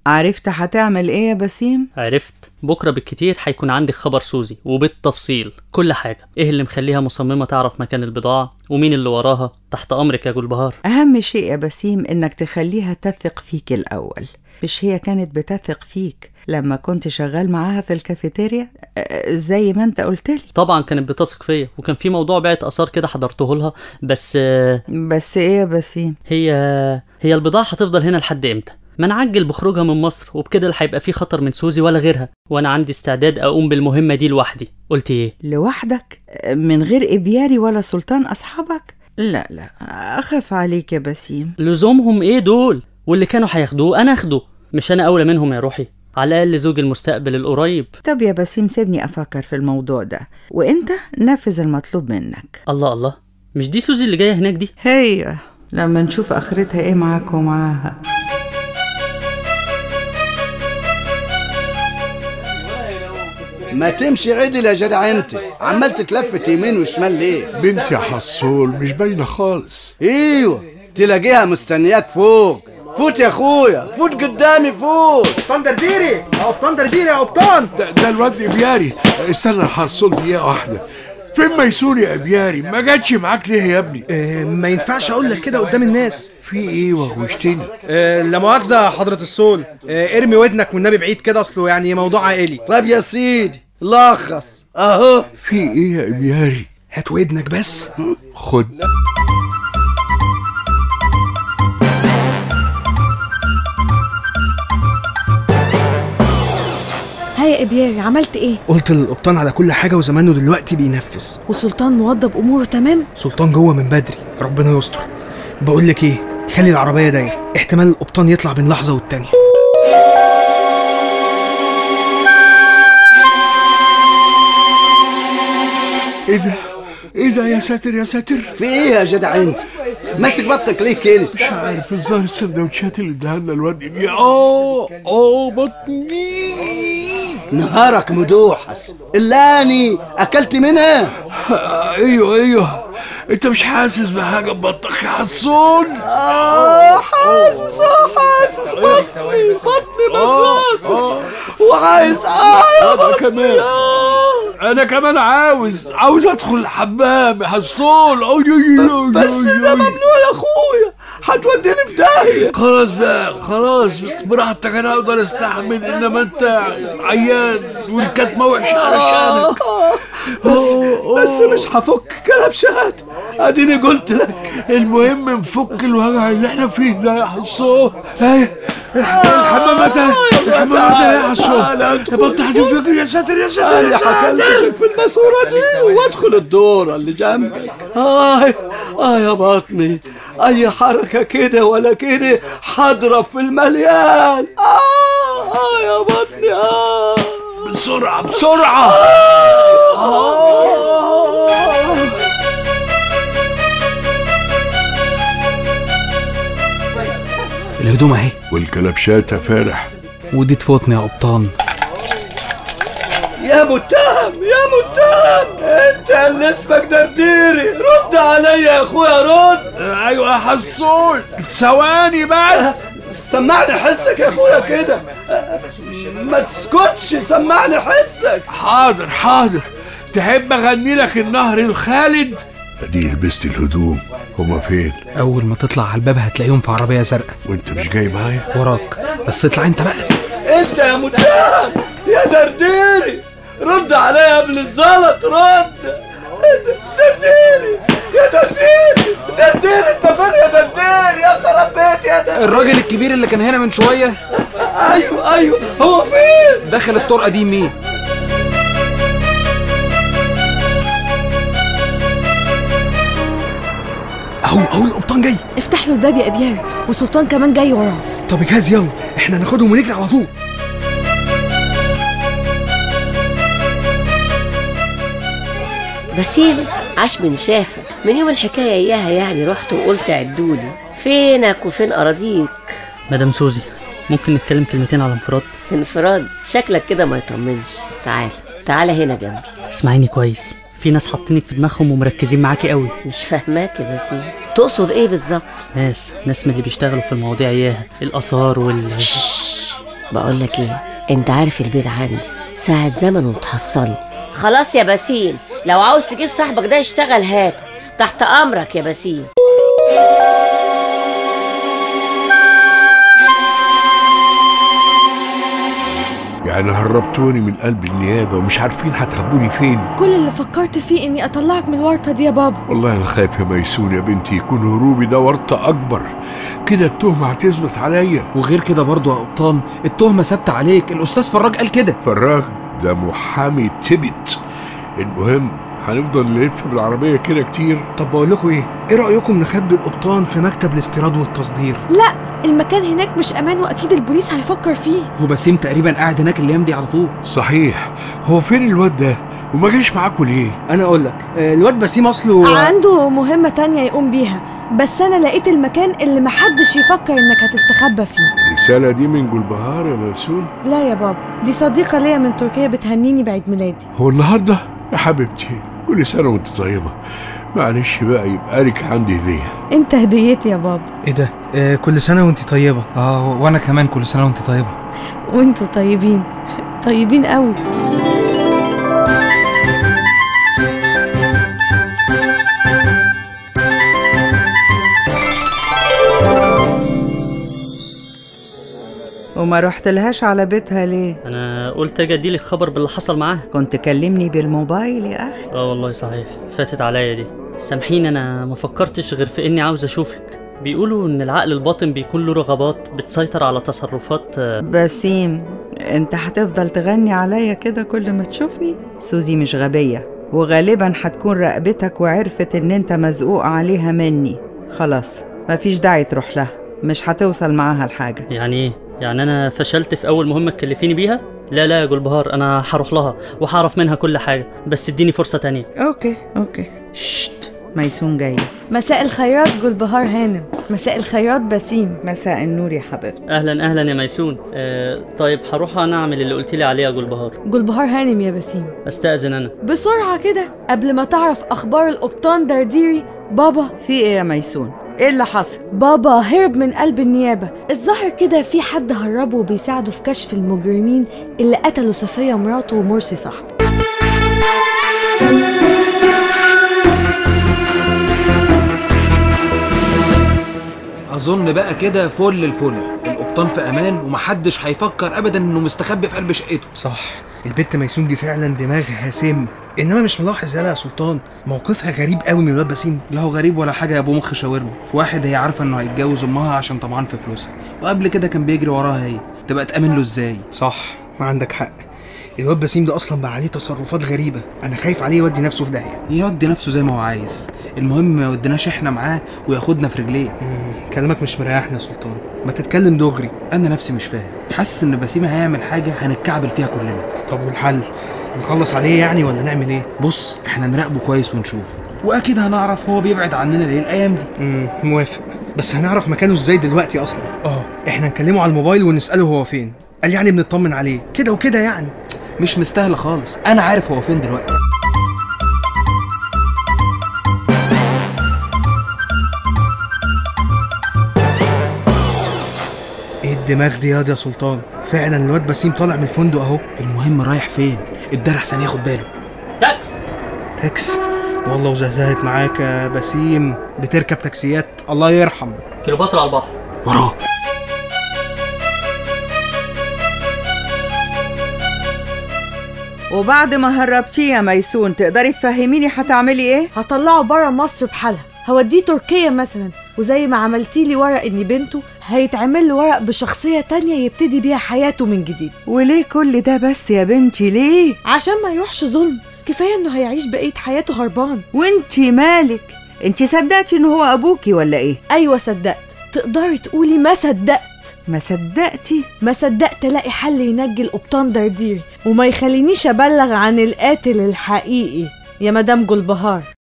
عرفت هتعمل ايه يا بسيم؟ عرفت. بكرة بالكتير هيكون عندك خبر سوزي وبالتفصيل كل حاجة. ايه اللي مخليها مصممة تعرف مكان البضاعة ومين اللي وراها. تحت امرك يا جلبهار. اهم شيء يا بسيم انك تخليها تثق فيك الاول. مش هي كانت بتثق فيك لما كنت شغال معاها في الكافيتيريا زي ما انت قلت لي؟ طبعا كانت بتثق فيا، وكان في موضوع بيعة اثار كده حضرته لها. بس ايه يا بسيم؟ هي البضاعة هتفضل هنا لحد امتى؟ ما نعجل بخروجها من مصر، وبكده لا هيبقى في خطر من سوزي ولا غيرها، وانا عندي استعداد اقوم بالمهمة دي لوحدي. قلت ايه؟ لوحدك؟ من غير ابياري ولا سلطان اصحابك؟ لا اخاف عليك يا بسيم. لزومهم ايه دول؟ واللي كانوا هياخدوه انا اخده، مش انا اولى منهم يا روحي؟ على الاقل زوج المستقبل القريب. طب يا بسيم سيبني افكر في الموضوع ده، وانت نفذ المطلوب منك. الله، مش دي سوزي اللي جايه هناك دي؟ هي لما نشوف اخرتها ايه معاك ومعاها. ما تمشي عدل يا جدع، انت عمال تتلفت يمين وشمال ليه؟ بنتي يا حصول مش باينه خالص. ايوه تلاقيها مستنياك فوق. فوت يا اخويا، فوت قدامي، فوت. قبطان درديري يا قبطان، درديري يا قبطان. ده الواد ابياري. استنى يا حصول دقيقه واحده. فين ميسون يا ابياري؟ ما جاتش معاك ليه يا ابني؟ ما ينفعش اقول لك كده قدام الناس. في ايه وغوشتني؟ لا مؤاخذه حضره الصول. ارمي ودنك والنبي بعيد كده، اصله يعني موضوع عائلي. طيب يا سيدي لخص اهو. في ايه يا ابياري؟ هات ودنك بس. خد. يا ابياري عملت ايه؟ قلت للقبطان على كل حاجه وزمانه دلوقتي بينفذ. وسلطان موضب اموره تمام؟ سلطان جوه من بدري، ربنا يستر. بقول لك ايه، خلي العربيه دايره، احتمال القبطان يطلع بين لحظه والتانيه. ايه ده يا ساتر يا ساتر؟ في ايه يا جدع انت؟ ماسك بطنك ليه كده؟ مش عارف، الظاهر السندوتشات اللي اداها لنا الواد دي. بطني. نهارك مدوحس، اللاني اكلت منها؟ ايوه انت مش حاسس بحاجه ببطنك يا حصون؟ حاسس بطني مغاصب وعايز انا كمان عاوز ادخل الحمام يا حصون. بس ده ممنوع يا اخويا، هتوديني في داهيه. خلاص بقى، خلاص براحتك، انا اقدر استحمل، انما انت عيان والكتمه وحشه علشانك. بس مش هفك كلبشات، اديني قلت لك. المهم نفك الوجع اللي احنا فيه ده يا حصون. الحمامات يا حصون. فتحت الفكر يا ساتر يا ساتر. انا هكلبشك في الماسوره دي وادخل الدوره اللي جنبك. يا بطني، اي حركه كده ولا كده هضرب في المليان. يا بطني. بسرعه. الهدوم اهي والكلبشات يا فالح، ودي تفوتني يا قبطان. يا متهم انت اللي اسمك درديري، رد عليا يا اخويا، رد. ايوه يا حصول، ثواني بس. سمعني حسك يا اخويا كده، ما تسكتش، سمعني حسك. حاضر. تحب اغني لك النهر الخالد؟ اديني لبست الهدوم. هما فين؟ اول ما تطلع على الباب هتلاقيهم في عربيه زرقاء. وانت مش جاي معايا؟ وراك، بس اطلع انت بقى. انت يا متهم يا درديري، رد عليا يا ابن الزلط، رد. درديري يا درديري، انت فين يا درديري؟ يا خراب بيتي يا درديري. الراجل الكبير اللي كان هنا من شويه. ايوه هو فين؟ دخل الطرقه دي يمين. اهو القبطان جاي. افتح له الباب يا ابياري، وسلطان كمان جاي وراه. طب اجهز يلا، احنا هناخدهم ونجري على طول. بسيم عاش من شافه، من يوم الحكايه اياها يعني رحت وقلت عدولي فينك وفين اراضيك. مدام سوزي، ممكن نتكلم كلمتين على انفراد؟ شكلك كده ما يطمنش. تعالى هنا جنبي. اسمعيني كويس، في ناس حاطينك في دماغهم ومركزين معاكي قوي. مش فاهماك يا بسيم، تقصد ايه بالظبط؟ ناس من اللي بيشتغلوا في المواضيع اياها، الاثار بقولك ايه، انت عارف البيت عندي ساعة زمن وتحصلني. خلاص يا بسيم، لو عاوز تجيب صاحبك ده يشتغل هاته، تحت امرك يا بسيم. يعني هربتوني من قلب النيابة ومش عارفين هتخبوني فين؟ كل اللي فكرت فيه اني اطلعك من الورطه دي يا بابا. والله انا خايف يا ميسون يا بنتي يكون هروبي ده ورطة اكبر، كده التهمة هتثبت عليا. وغير كده برضو يا قبطان، التهمة ثابتة عليك، الأستاذ فراج قال كده. فراج ده محامي تبت. المهم هنفضل نلف بالعربية كده كتير. طب بقول لكم ايه رأيكم نخبي القبطان في مكتب الاستيراد والتصدير؟ لا، المكان هناك مش امان واكيد البوليس هيفكر فيه. هو بسيم تقريبا قاعد هناك الايام دي على طول. صحيح، هو فين الواد ده وما جاش معاكوا ليه؟ انا اقول لك، الواد بسيم اصله عنده مهمه تانية يقوم بيها، بس انا لقيت المكان اللي محدش يفكر انك هتستخبى فيه. الرسالة دي من جلبهار يا ميسون؟ لا يا بابا، دي صديقه ليا من تركيا بتهنيني بعيد ميلادي. هو النهارده يا حبيبتي؟ كل سنة وانت طيبة. معلش بقى، يبقى لك عندي هدية. انت هديتي يا بابا. ايه ده؟ كل سنة وانت طيبة. وانا كمان كل سنة وانت طيبة. وانتوا طيبين، طيبين قوي. وما رحت لهاش على بيتها ليه؟ انا قلت اجي اديلك خبر باللي حصل معاها. كنت كلمني بالموبايل يا اخي. والله صحيح، فاتت عليا دي. سامحيني، انا ما فكرتش غير في اني عاوز اشوفك. بيقولوا ان العقل الباطن بيكون له رغبات بتسيطر على تصرفات. بسيم، انت هتفضل تغني عليا كده كل ما تشوفني؟ سوزي مش غبية، وغالبا هتكون راقبتك وعرفت ان انت مزقوق عليها مني. خلاص مفيش داعي تروح لها، مش هتوصل معاها لحاجة. يعني ايه؟ يعني انا فشلت في اول مهمة تكلفيني بيها؟ لا يا جلبهار، انا هروح لها وهعرف منها كل حاجة، بس اديني فرصة تانية. اوكي. شت، ميسون جاية. مساء الخيرات جلبهار هانم. مساء الخيرات بسيم. مساء النور يا حبيبتي. اهلا يا ميسون. طيب هروح انا اعمل اللي قلتيلي عليه يا جلبهار. جلبهار هانم يا بسيم. استأذن انا بسرعة كده قبل ما تعرف اخبار القبطان درديري. بابا، في ايه يا ميسون؟ ايه اللي حصل؟ بابا هرب من قلب النيابة. الظاهر كده في حد هربه وبيساعده في كشف المجرمين اللي قتلوا صفية مراته ومرسي صاحبه. اظن بقى كده فل الفل، القبطان في امان ومحدش هيفكر ابدا انه مستخبي في قلب شقته. صح، البت ميسون دي فعلا دماغها سم. انما مش ملاحظ يا سلطان موقفها غريب قوي من الواد بسيم؟ لا هو غريب ولا حاجه يا ابو مخ شاورما. واحد هي عارفه انه هيتجوز امها عشان طمعان في فلوسها، وقبل كده كان بيجري وراها هي، تبقى تامن له ازاي؟ صح، ما عندك حق. الواد بسيم ده اصلا بقى عليه تصرفات غريبه، انا خايف عليه يودي نفسه في داهيه. يودي نفسه زي ما هو عايز، المهم ما يوديناش احنا معاه وياخدنا في رجليه. كلامك مش مريحني يا سلطان، ما تتكلم دغري. انا نفسي مش فاهم، حاسس ان بسيم هيعمل حاجه هنتكعبل فيها كلنا. طب والحل؟ نخلص عليه يعني ولا نعمل ايه؟ بص، احنا نراقبه كويس ونشوف، واكيد هنعرف هو بيبعد عننا ليه الايام دي. موافق، بس هنعرف مكانه ازاي دلوقتي اصلا؟ احنا نكلمه على الموبايل ونساله هو فين. قال يعني بنطمن عليه كده وكده يعني. مش مستاهله خالص، انا عارف هو فين دلوقتي. ايه الدماغ دي يا سلطان؟ فعلا الواد بسيم طالع من الفندق اهو. المهم رايح فين؟ الدار احسن ياخد باله. تاكس والله وزهزهت معاك يا بسيم، بتركب تاكسيات الله يرحم. كيلوباترا على البحر. وراه. وبعد ما هربتيه يا ميسون تقدري تفهميني هتعملي ايه؟ هطلعه برا مصر بحالها، هوديه تركيا مثلا، وزي ما عملتيلي ورق اني بنته هيتعمل له ورق بشخصية تانية يبتدي بيها حياته من جديد. وليه كل ده بس يا بنتي ليه؟ عشان ما يروحش ظلم، كفاية انه هيعيش بقية حياته هربان. وانتي مالك؟ انتي صدقتي انه هو ابوكي ولا ايه؟ ايوه صدقت، تقدري تقولي ما صدقت. ما صدقتي؟ ما صدقت الاقي حل ينجي القبطان درديري وما يخلينيش ابلغ عن القاتل الحقيقي يا مدام جلبهار.